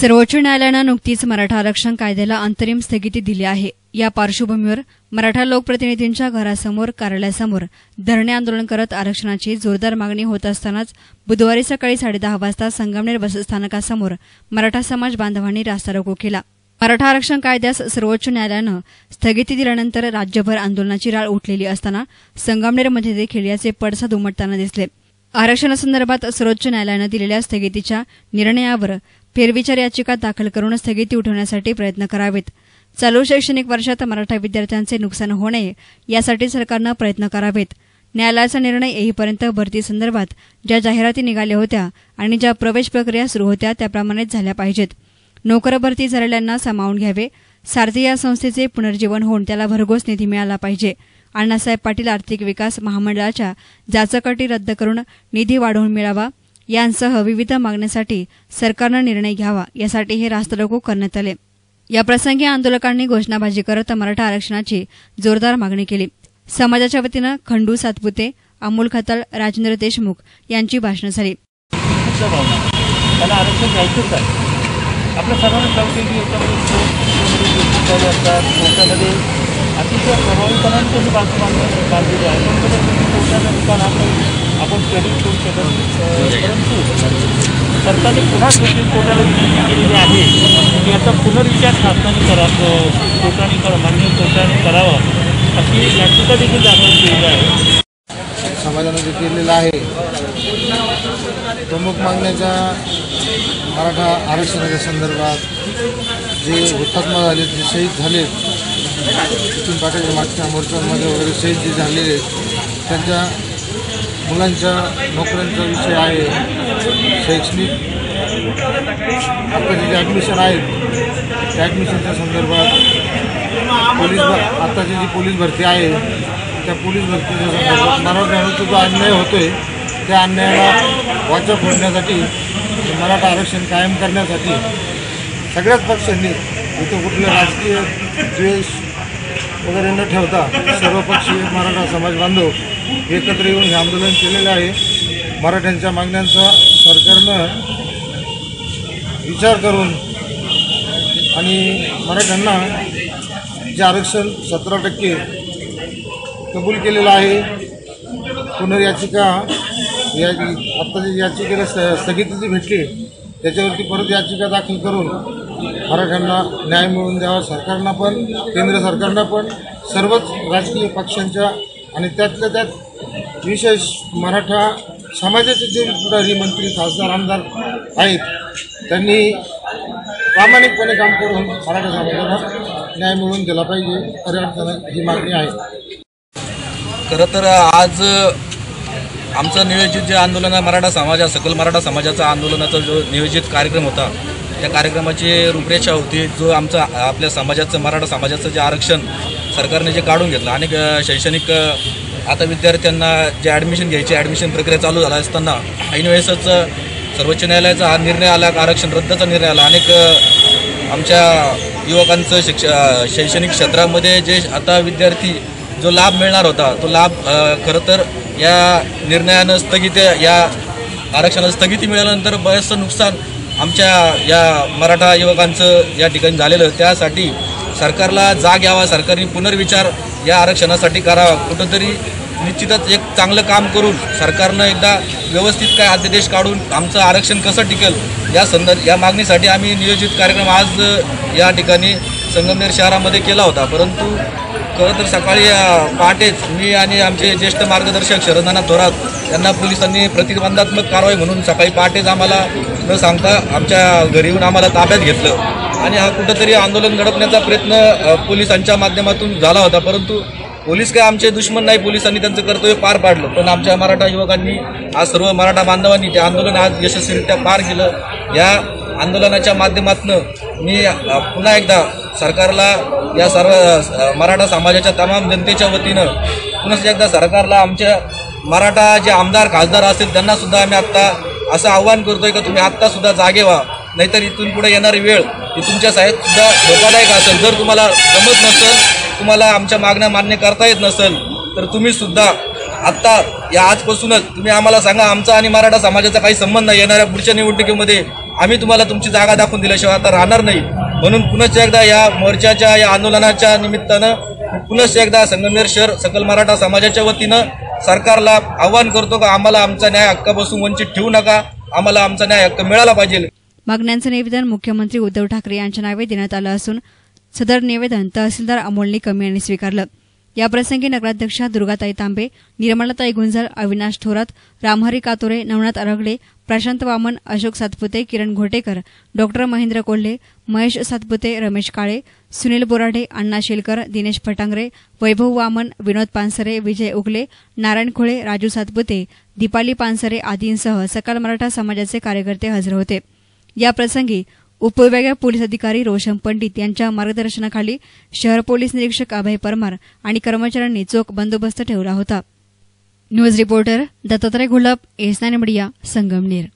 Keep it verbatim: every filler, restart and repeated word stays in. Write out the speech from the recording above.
सर्वोच्च न्यायालयानं नुकतीच मराठा आरक्षण कायद्याला अंतरिम स्थगिती दिली आहे। या पार्श्वभूमीवर मराठा लोकप्रतिनिधींच्या घरासमोर कार्यालयासमोर धरणे आंदोलन करत आरक्षणाची जोरदार मागणी होत असतानाच बुधवारी सकाळी साडेदहा वाजता संगमनेर बसस्थानकासमोर मराठा समाज बांधवांनी रास्ता रोको केला। मराठा आरक्षण कायद्यास सर्वोच्च न्यायालयानं स्थगिती दिल्यानंतर राज्यभर आंदोलनाची राळ उठलेली असताना संगमनेरमध्ये देखील याचे पडसाद उमटताना दिसले। आरक्षणासंदर्भात सर्वोच्च न्यायालयानं दिलेल्या स्थगितीच्या निर्णयावर फेरविचार याचिका दाखल करून स्थगिती उठवण्यासाठी प्रयत्न करावेत। चालू शैक्षणिक वर्षात मराठा विद्यार्थ्यांचे नुकसान होऊ नये यासाठी सरकारनं प्रयत्न करावेत। न्यायालयाचा निर्णय येईपर्यंत भरती संदर्भात ज्या जाहिराती निघाल्या होत्या आणि ज्या प्रवेश प्रक्रिया सुरू होत्या त्याप्रमाणेच झाल्या पाहिजेत। नोकर भरती झालेल्यांना सामावून घ्यावे। सारथी या संस्थेचे पुनर्जीवन होऊन त्याला भरघोस निधी मिळाला पाहिजे। अण्णासाहेब पाटील आर्थिक विकास महामंडळाच्या जाचकअटी रद्द करून निधी वाढवून मिळावा यांसह विविध मागण्यांसाठी सरकारनं निर्णय घ्यावा यासाठी हे रास्ता रोको करण्यात आले। याप्रसंगी आंदोलकांनी घोषणाबाजी करत मराठा आरक्षणाची जोरदार मागणी केली। समाजाच्या वतीनं खंडू सातपुते, अमोल खताळ, राजेंद्र देशमुख यांची भाषणं झाली। आपल्या सर्वांना ठाऊक आहे की याच्यामध्ये असतात कोर्टामध्ये अतिशय प्रभावीपणाने त्याची बाजू मांडण्याची काळजी आहे। पण कधी कोर्टाचा निकाल आपण आपण क्रेडिट करू शकत नाही, परंतु सरकारने पुन्हा सुप्रीम कोर्टाला विनंती केलेली आहे की याचा पुनर्विचार शासनाने करा कोर्टाने करा मान्य कोर्टाने करावा अशी याचिका देखील दाखल केलेली आहे। समाजाने जे केलेलं आहे प्रमुख मागण्याच्या मराठा आरक्षणाच्या संदर्भात जे हुतात्मा झाले, जे शहीद झाले, नितीन पाटील मागच्या मोर्चांमध्ये वगैरे शहीद जे झालेले त्यांच्या मुलांच्या नोकऱ्यांचा विषय आहे। शैक्षणिक आताचे जे ॲडमिशन आहेत त्या ॲडमिशनच्या संदर्भात पोलीस आताची जी पोलीस भरती आहे त्या पोलीस भरतीच्या संदर्भात मराठ्यांचा जो अन्याय होतो आहे त्या अन्यायाला वाचा फोडण्यासाठी मराठा आरक्षण कायम करण्यासाठी सगळ्याच पक्षांनी इथं कुठलं राजकीय द्वेष वगैरे न ठेवता सर्वपक्षीय मराठा समाज बांधव एकत्र येऊन हे आंदोलन केलेलं आहे। मराठ्यांच्या मागण्यांचा सरकारनं विचार करून आणि मराठ्यांना जे आरक्षण सतरा टक्के कबूल केलेलं आहे, पुनर्याचिका या आत्ता जी याचिकेला स स्थगिती जी भेटली त्याच्यावरती परत याचिका दाखल करून मराठ्यांना न्याय मिळवून द्यावा। सरकारनं पण केंद्र सरकारनं पण सर्वच राजकीय पक्षांच्या आणि त्यातल्या त्यात विशेष मराठा समाजाचे जे पुढारी मंत्री खासदार आमदार आहेत त्यांनी प्रामाणिकपणे काम करून मराठा समाजाला न्याय मिळवून दिला पाहिजे खऱ्या अर्थानं ही मागणी आहे। खरं तर आज आमचं नियोजित जे आंदोलन आहे मराठा समाजा सकल मराठा समाजाचा आंदोलनाचा जो नियोजित कार्यक्रम होता त्या कार्यक्रमाची रूपरेषा होती जो आमचा आपल्या समाजाचं मराठा समाजाचं जे आरक्षण सरकारने जे काढून घेतलं आणि शैक्षणिक आता विद्यार्थ्यांना जे ॲडमिशन घ्यायची ॲडमिशन प्रक्रिया चालू झाला असताना ऐन वेळेसच सर्वोच्च न्यायालयाचा हा निर्णय आला, आरक्षण रद्दचा निर्णय आला। अनेक आमच्या युवकांचं शिक्ष शैक्षणिक क्षेत्रामध्ये जे आता विद्यार्थी जो लाभ मिळणार होता तो लाभ खरं तर या निर्णयानं स्थगित या आरक्षणाला स्थगिती मिळाल्यानंतर बरंचसं नुकसान आमच्या या मराठा युवकांचं या ठिकाणी झालेलं। त्यासाठी सरकारला जाग यावा, सरकारने पुनर्विचार या आरक्षणासाठी करावा। कुठंतरी निश्चितच एक चांगलं काम करून सरकारनं एकदा व्यवस्थित काय अध्यादेश काढून आमचं आरक्षण कसं टिकेल या संदर्भ या मागणीसाठी आम्ही नियोजित कार्यक्रम आज या ठिकाणी संगमनेर शहरामध्ये केला होता। परंतु खरं तर सकाळी पहाटेच मी आणि आमचे ज्येष्ठ मार्गदर्शक शरदनाना थोरात यांना पोलिसांनी प्रतिबंधात्मक कारवाई म्हणून सकाळी पहाटेच आम्हाला न सांगता आमच्या घरी येऊन आम्हाला ताब्यात घेतलं आणि हा कुठंतरी आंदोलन दडपण्याचा प्रयत्न पोलिसांच्या माध्यमातून झाला होता। परंतु पोलीस काय आमचे दुश्मन नाही, पोलिसांनी त्यांचं कर्तव्य पार पाडलं। पण आमच्या मराठा युवकांनी आज सर्व मराठा बांधवांनी ते आंदोलन आज यशस्वीरित्या पार केलं। या आंदोलनाच्या माध्यमातून मी पुन्हा एकदा सरकारला या सर्व मराठा समाजाच्या तमाम जनतेच्या वतीनं पुन्हा एकदा सरकारला आमच्या मराठा जे आमदार खासदार असतील त्यांना सुद्धा आम्ही आत्ता असं आव्हान करतोय की तुम्ही आत्तासुद्धा जागे व्हा, नाहीतर इथून पुढे येणारी वेळ ही तुमच्यासाठी सुद्धा धोकादायक असेल। जर तुम्हाला जमत नसेल, तुम्हाला आमच्या मागण्या मान्य करता येत नसेल तर तुम्ही सुद्धा आत्ता या आजपासूनच तुम्ही आम्हाला सांगा आमचा आणि मराठा समाजाचा काही संबंध नाही, येणाऱ्या पुढच्या निवडणुकीमध्ये आम्ही तुम्हाला तुमची जागा दाखवून दिल्याशिवाय आता राहणार नाही. म्हणून पुनश्च एकदा या मोर्चाच्या या आंदोलनाच्या निमित्तानं पुनश्च एकदा संगमनेर शहर सकल मराठा समाजाच्या वतीनं सरकारला आवाहन करतो का आम्हाला आमचा न्याय हक्कापासून वंचित ठेवू नका, आम्हाला आमचा न्याय हक्क मिळाला पाहिजे. मागण्यांचं निवेदन मुख्यमंत्री उद्धव ठाकरे यांच्या नावे देण्यात आलं असून सदर निवेदन तहसीलदार अमोल निकम यांनी स्वीकारलं. याप्रसंगी नगराध्यक्षा दुर्गाताई तांबे, निर्मलाताई गुंजाळ, अविनाश थोरात, रामहरी कातोरे, नवनाथ अरगडे, प्रशांत वामन, अशोक सातपुते, किरण घोटेकर, डॉक्टर महेंद्र कोल्हे, महेश सातपुते, रमेश काळे, सुनील बोराडे, अण्णा शेलकर, दिनेश फटांगरे, वैभव वामन, विनोद पानसरे, विजय उगले, नारायण खोळे, राजू सातपुते, दीपाली पानसरे आदींसह सकल मराठा समाजाचे कार्यकर्ते हजर होते. याप्रसंगी उपविभागीय पोलीस अधिकारी रोशन पंडित यांच्या मार्गदर्शनाखाली शहर पोलीस निरीक्षक अभय परमार आणि कर्मचाऱ्यांनी चोख बंदोबस्त ठेवला होता. News reporter Dattatray Gholap, S nine media, Sangamner.